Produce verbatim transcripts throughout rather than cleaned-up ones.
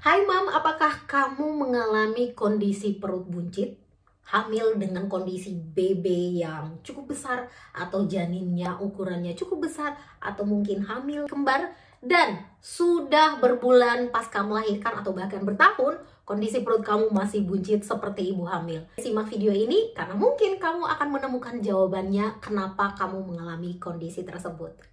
Hai Mam, apakah kamu mengalami kondisi perut buncit? Hamil dengan kondisi B B yang cukup besar, atau janinnya ukurannya cukup besar, atau mungkin hamil kembar dan sudah berbulan pasca melahirkan atau bahkan bertahun, kondisi perut kamu masih buncit seperti ibu hamil. Simak video ini karena mungkin kamu akan menemukan jawabannya kenapa kamu mengalami kondisi tersebut.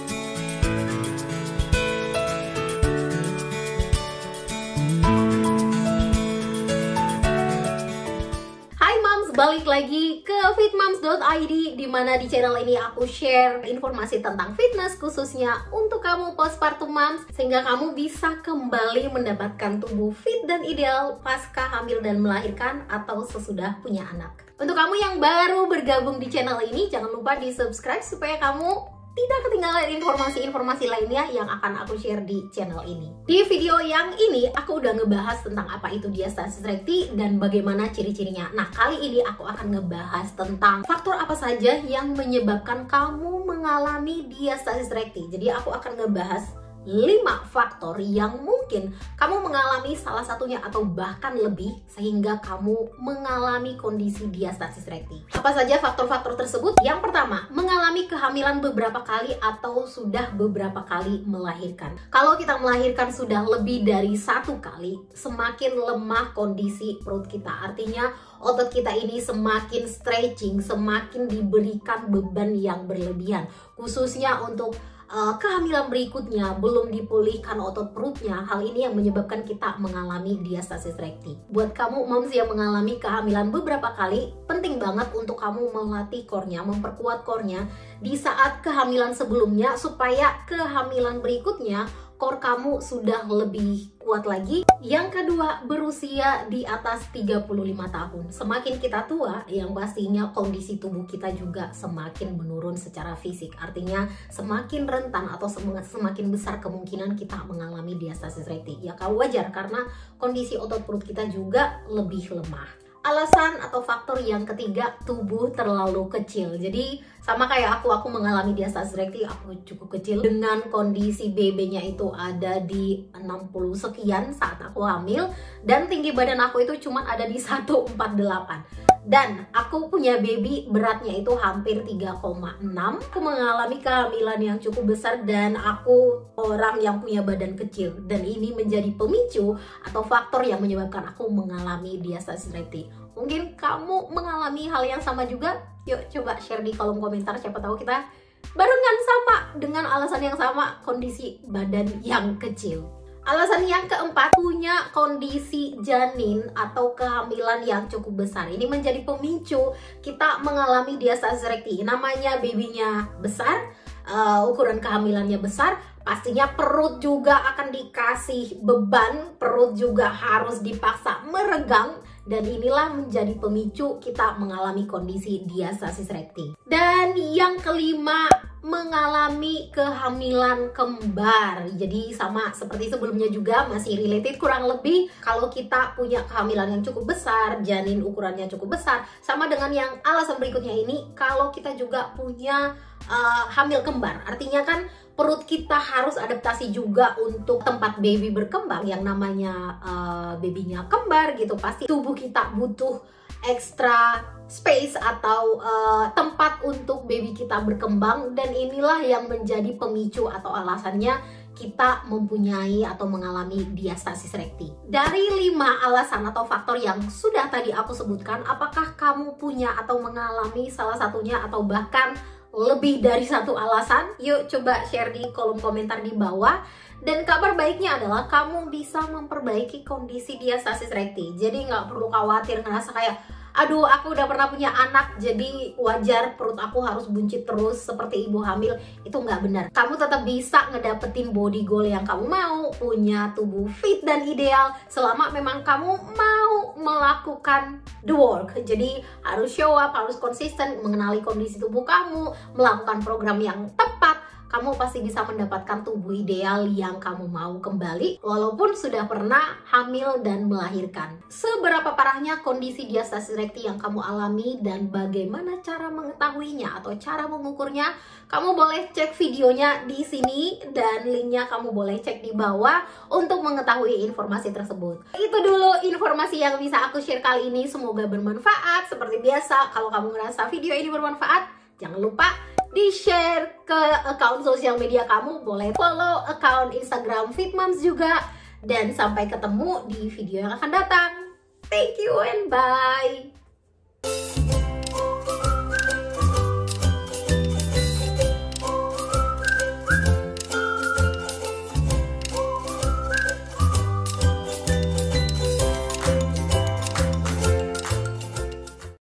Balik lagi ke fitmoms dot i d, dimana di channel ini aku share informasi tentang fitness khususnya untuk kamu postpartum moms, sehingga kamu bisa kembali mendapatkan tubuh fit dan ideal pasca hamil dan melahirkan atau sesudah punya anak. Untuk kamu yang baru bergabung di channel ini, jangan lupa di subscribe supaya kamu tidak ketinggalan informasi-informasi lainnya yang akan aku share di channel ini. Di video yang ini aku udah ngebahas tentang apa itu diastasis rekti dan bagaimana ciri-cirinya. Nah, kali ini aku akan ngebahas tentang faktor apa saja yang menyebabkan kamu mengalami diastasis rekti. Jadi aku akan ngebahas lima faktor yang mungkin kamu mengalami salah satunya atau bahkan lebih sehingga kamu mengalami kondisi diastasis rekti. Apa saja faktor-faktor tersebut? Yang pertama, mengalami kehamilan beberapa kali atau sudah beberapa kali melahirkan. Kalau kita melahirkan sudah lebih dari satu kali, semakin lemah kondisi perut kita. Artinya otot kita ini semakin stretching, semakin diberikan beban yang berlebihan, khususnya untuk Uh, kehamilan berikutnya belum dipulihkan otot perutnya. Hal ini yang menyebabkan kita mengalami diastasis rekti. Buat kamu moms yang mengalami kehamilan beberapa kali, penting banget untuk kamu melatih core-nya, memperkuat core-nya di saat kehamilan sebelumnya supaya kehamilan berikutnya core kamu sudah lebih kuat lagi. Yang kedua, berusia di atas tiga puluh lima tahun. Semakin kita tua, yang pastinya kondisi tubuh kita juga semakin menurun secara fisik. Artinya semakin rentan atau semakin besar kemungkinan kita mengalami diastasis rekti. Ya kau wajar karena kondisi otot perut kita juga lebih lemah. Alasan atau faktor yang ketiga, tubuh terlalu kecil. Jadi sama kayak aku, aku mengalami diastasis rekti, aku cukup kecil dengan kondisi B B-nya itu ada di enam puluh sekian saat aku hamil dan tinggi badan aku itu cuma ada di seratus empat puluh delapan. Dan aku punya baby beratnya itu hampir tiga koma enam. Aku mengalami kehamilan yang cukup besar dan aku orang yang punya badan kecil, dan ini menjadi pemicu atau faktor yang menyebabkan aku mengalami diastasis rekti. Mungkin kamu mengalami hal yang sama juga? Yuk coba share di kolom komentar, siapa tahu kita barengan sama dengan alasan yang sama, kondisi badan yang kecil. Alasan yang keempat, punya kondisi janin atau kehamilan yang cukup besar. Ini menjadi pemicu kita mengalami diastasis rekti. Namanya babynya besar, uh, ukuran kehamilannya besar, pastinya perut juga akan dikasih beban, perut juga harus dipaksa meregang, dan inilah menjadi pemicu kita mengalami kondisi diastasis rekti. Dan yang kelima, mengalami kehamilan kembar. Jadi sama seperti sebelumnya juga, masih related kurang lebih. Kalau kita punya kehamilan yang cukup besar, janin ukurannya cukup besar, sama dengan yang alasan berikutnya ini, kalau kita juga punya uh, hamil kembar, artinya kan perut kita harus adaptasi juga untuk tempat baby berkembang, yang namanya uh, babynya kembar gitu. Pasti tubuh kita butuh extra space atau uh, tempat untuk baby kita berkembang, dan inilah yang menjadi pemicu atau alasannya kita mempunyai atau mengalami diastasis rekti. Dari lima alasan atau faktor yang sudah tadi aku sebutkan, apakah kamu punya atau mengalami salah satunya atau bahkan lebih dari satu alasan? Yuk coba share di kolom komentar di bawah. Dan kabar baiknya adalah kamu bisa memperbaiki kondisi diastasis rekti. Jadi nggak perlu khawatir ngerasa kayak, aduh aku udah pernah punya anak jadi wajar perut aku harus buncit terus seperti ibu hamil. Itu nggak benar. Kamu tetap bisa ngedapetin body goal yang kamu mau, punya tubuh fit dan ideal, selama memang kamu mau melakukan the work. Jadi harus show up, harus konsisten mengenali kondisi tubuh kamu, melakukan program yang tepat. kamu pasti bisa mendapatkan tubuh ideal yang kamu mau kembali walaupun sudah pernah hamil dan melahirkan. Seberapa parahnya kondisi diastasis rekti yang kamu alami dan bagaimana cara mengetahuinya atau cara mengukurnya, kamu boleh cek videonya di sini dan linknya kamu boleh cek di bawah untuk mengetahui informasi tersebut. Itu dulu informasi yang bisa aku share kali ini, semoga bermanfaat. Seperti biasa, kalau kamu ngerasa video ini bermanfaat, jangan lupa di-share ke account sosial media kamu, boleh follow account Instagram Fitmoms juga, dan sampai ketemu di video yang akan datang. Thank you and bye!